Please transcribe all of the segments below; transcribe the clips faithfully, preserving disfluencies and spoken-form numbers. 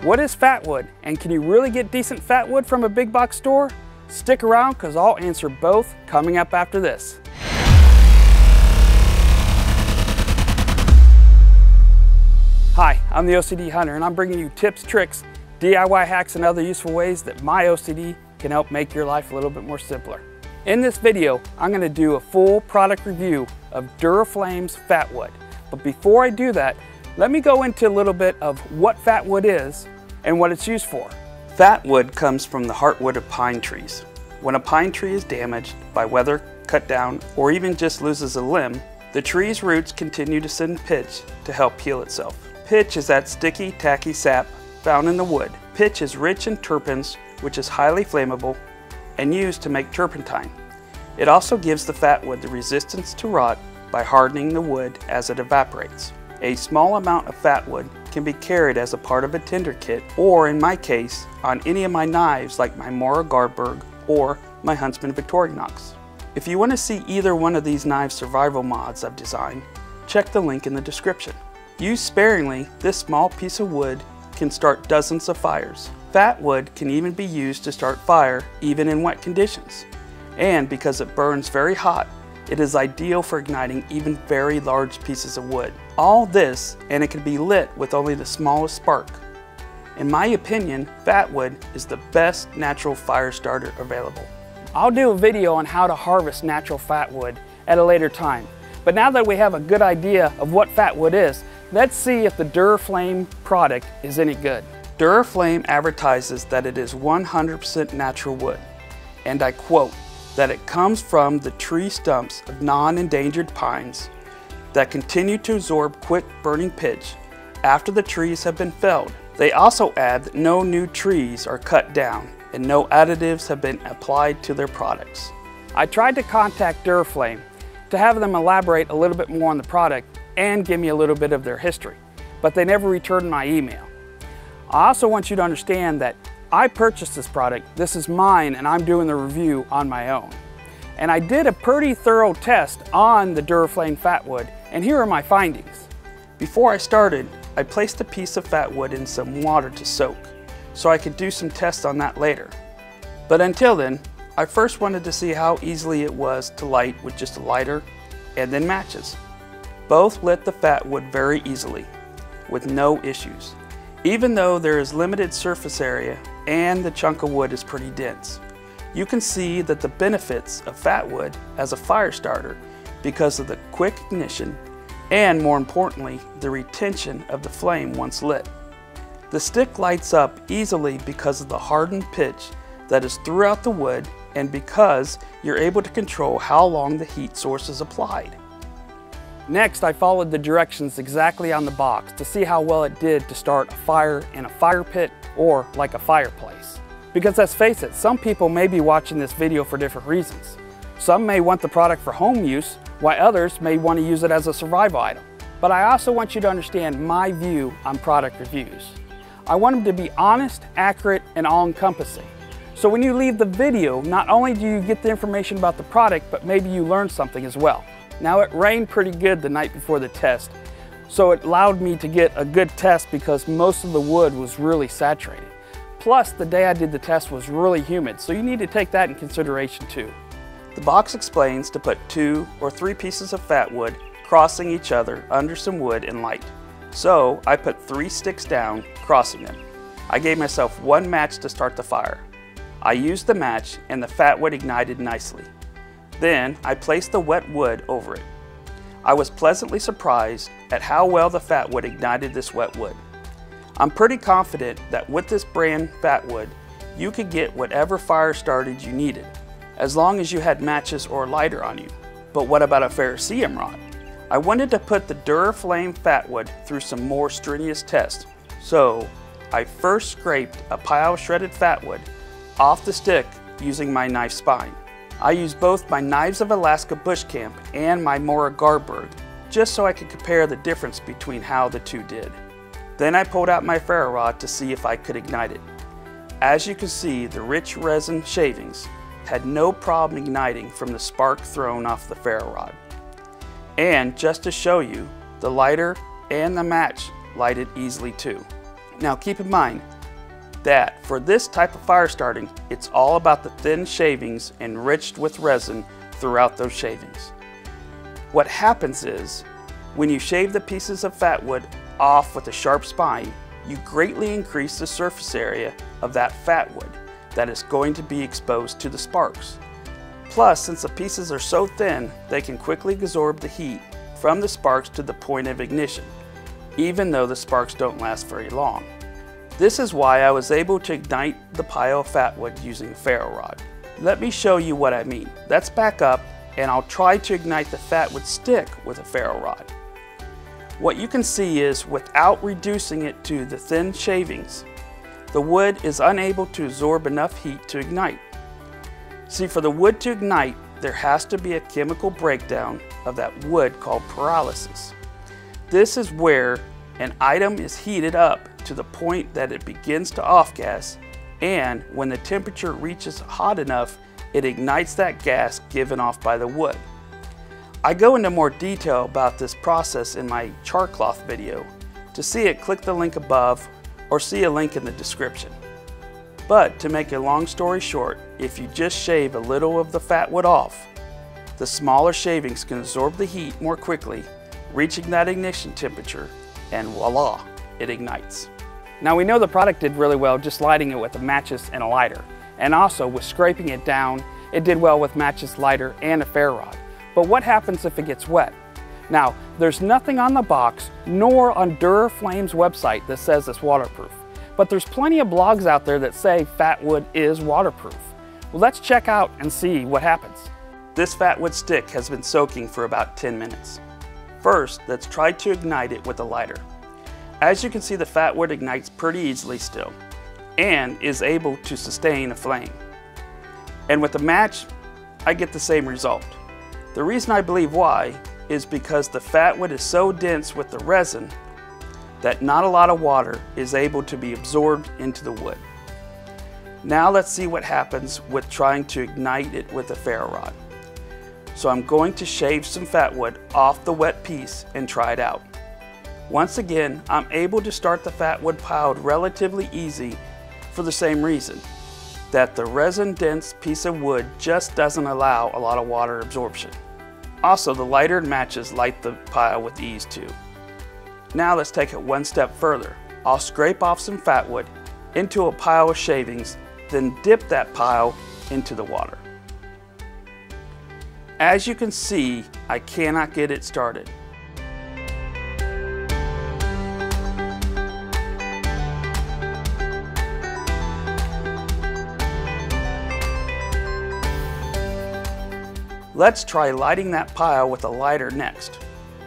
What is fatwood, and can you really get decent fatwood from a big box store? Stick around because I'll answer both coming up after this. Hi, I'm the O C D Hunter, and I'm bringing you tips, tricks, D I Y hacks, and other useful ways that my O C D can help make your life a little bit more simpler. In this video, I'm going to do a full product review of Duraflame's Fatwood. But before I do that, let me go into a little bit of what fatwood is and what it's used for. Fatwood comes from the heartwood of pine trees. When a pine tree is damaged by weather, cut down, or even just loses a limb, the tree's roots continue to send pitch to help heal itself. Pitch is that sticky, tacky sap found in the wood. Pitch is rich in terpenes, which is highly flammable and used to make turpentine. It also gives the fatwood the resistance to rot by hardening the wood as it evaporates. A small amount of fatwood can be carried as a part of a tinder kit, or in my case, on any of my knives like my Mora Garberg or my Huntsman Victorinox. If you want to see either one of these knife survival mods I've designed, check the link in the description. Used sparingly, this small piece of wood can start dozens of fires. Fatwood can even be used to start fire even in wet conditions. And because it burns very hot, it is ideal for igniting even very large pieces of wood. All this, and it can be lit with only the smallest spark. In my opinion, fatwood is the best natural fire starter available. I'll do a video on how to harvest natural fatwood at a later time. But now that we have a good idea of what fatwood is, let's see if the Duraflame product is any good. Duraflame advertises that it is one hundred percent natural wood, and I quote, that it comes from the tree stumps of non-endangered pines that continue to absorb quick burning pitch after the trees have been felled. They also add that no new trees are cut down and no additives have been applied to their products. I tried to contact Duraflame to have them elaborate a little bit more on the product and give me a little bit of their history, but they never returned my email. I also want you to understand that I purchased this product, this is mine, and I'm doing the review on my own. And I did a pretty thorough test on the Duraflame Fatwood, and here are my findings. Before I started, I placed a piece of fatwood in some water to soak, so I could do some tests on that later. But until then, I first wanted to see how easily it was to light with just a lighter and then matches. Both lit the fatwood very easily, with no issues, even though there is limited surface area and the chunk of wood is pretty dense. You can see that the benefits of fatwood as a fire starter because of the quick ignition and, more importantly, the retention of the flame once lit. The stick lights up easily because of the hardened pitch that is throughout the wood and because you're able to control how long the heat source is applied. Next, I followed the directions exactly on the box to see how well it did to start a fire in a fire pit or like a fireplace. Because let's face it, some people may be watching this video for different reasons. Some may want the product for home use, while others may want to use it as a survival item. But I also want you to understand my view on product reviews. I want them to be honest, accurate, and all-encompassing. So when you leave the video, not only do you get the information about the product, but maybe you learn something as well. Now, it rained pretty good the night before the test, so it allowed me to get a good test because most of the wood was really saturated. Plus, the day I did the test was really humid, so you need to take that in consideration too. The box explains to put two or three pieces of fatwood crossing each other under some wood and light. So I put three sticks down, crossing them. I gave myself one match to start the fire. I used the match and the fatwood ignited nicely. Then I placed the wet wood over it. I was pleasantly surprised at how well the fatwood ignited this wet wood. I'm pretty confident that with this brand fatwood, you could get whatever fire started you needed, as long as you had matches or a lighter on you. But what about a ferrocerium rod? I wanted to put the Duraflame Fatwood through some more strenuous tests, so I first scraped a pile of shredded fatwood off the stick using my knife spine. I used both my Knives of Alaska Bush Camp and my Mora Garberg just so I could compare the difference between how the two did. Then I pulled out my ferro rod to see if I could ignite it. As you can see, the rich resin shavings had no problem igniting from the spark thrown off the ferro rod. And just to show you, the lighter and the match lighted easily too. Now keep in mind, that for this type of fire starting, it's all about the thin shavings enriched with resin throughout those shavings. What happens is, when you shave the pieces of fatwood off with a sharp spine, you greatly increase the surface area of that fatwood that is going to be exposed to the sparks. Plus, since the pieces are so thin, they can quickly absorb the heat from the sparks to the point of ignition, even though the sparks don't last very long. This is why I was able to ignite the pile of fatwood using a ferro rod. Let me show you what I mean. Let's back up and I'll try to ignite the fatwood stick with a ferro rod. What you can see is, without reducing it to the thin shavings, the wood is unable to absorb enough heat to ignite. See, for the wood to ignite, there has to be a chemical breakdown of that wood called pyrolysis. This is where an item is heated up to the point that it begins to off-gas, and when the temperature reaches hot enough, it ignites that gas given off by the wood. I go into more detail about this process in my char cloth video. To see it, click the link above or see a link in the description. But to make a long story short, if you just shave a little of the fatwood off, the smaller shavings can absorb the heat more quickly, reaching that ignition temperature, and voila, it ignites. Now, we know the product did really well just lighting it with the matches and a lighter, and also with scraping it down, it did well with matches, lighter, and a ferro rod. But what happens if it gets wet? Now, there's nothing on the box nor on Duraflame's website that says it's waterproof, but there's plenty of blogs out there that say fatwood is waterproof. Well, let's check out and see what happens. This fatwood stick has been soaking for about ten minutes. First, let's try to ignite it with a lighter. As you can see, the fatwood ignites pretty easily still and is able to sustain a flame. And with the match, I get the same result. The reason I believe why is because the fatwood is so dense with the resin that not a lot of water is able to be absorbed into the wood. Now let's see what happens with trying to ignite it with a ferro rod. So I'm going to shave some fatwood off the wet piece and try it out. Once again, I'm able to start the fatwood piled relatively easy for the same reason, that the resin dense piece of wood just doesn't allow a lot of water absorption. Also, the lighter and matches light the pile with ease too. Now let's take it one step further. I'll scrape off some fatwood into a pile of shavings, then dip that pile into the water. As you can see, I cannot get it started. Let's try lighting that pile with a lighter next.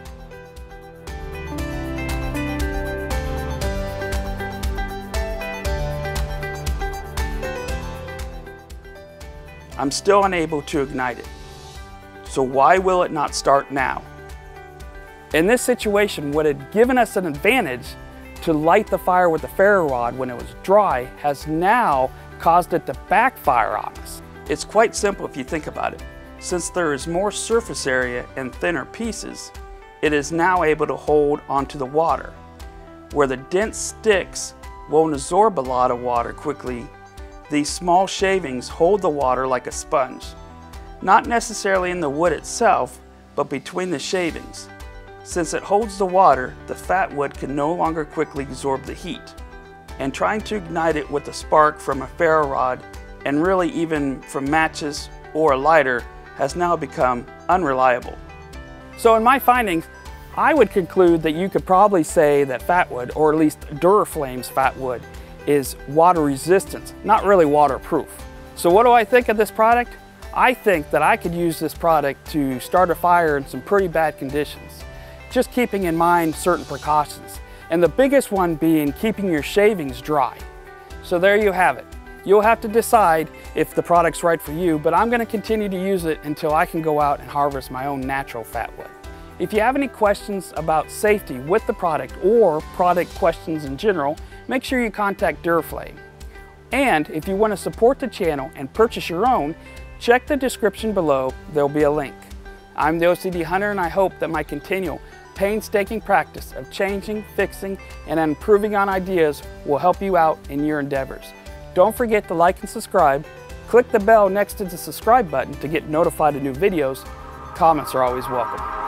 I'm still unable to ignite it. So why will it not start now? In this situation, what had given us an advantage to light the fire with the ferro rod when it was dry has now caused it to backfire on us. It's quite simple if you think about it. Since there is more surface area and thinner pieces, it is now able to hold onto the water. Where the dense sticks won't absorb a lot of water quickly, these small shavings hold the water like a sponge. Not necessarily in the wood itself, but between the shavings. Since it holds the water, the fatwood can no longer quickly absorb the heat. And trying to ignite it with a spark from a ferro rod, and really even from matches or a lighter, has now become unreliable. So in my findings, I would conclude that you could probably say that fatwood, or at least Duraflame's fatwood, is water resistant, not really waterproof. So what do I think of this product? I think that I could use this product to start a fire in some pretty bad conditions, just keeping in mind certain precautions, and the biggest one being keeping your shavings dry. So there you have it. You'll have to decide if the product's right for you, but I'm going to continue to use it until I can go out and harvest my own natural fatwood. If you have any questions about safety with the product or product questions in general, make sure you contact Duraflame. And if you want to support the channel and purchase your own, check the description below, there'll be a link. I'm the O C D Hunter, and I hope that my continual painstaking practice of changing, fixing, and improving on ideas will help you out in your endeavors. Don't forget to like and subscribe. Click the bell next to the subscribe button to get notified of new videos. Comments are always welcome.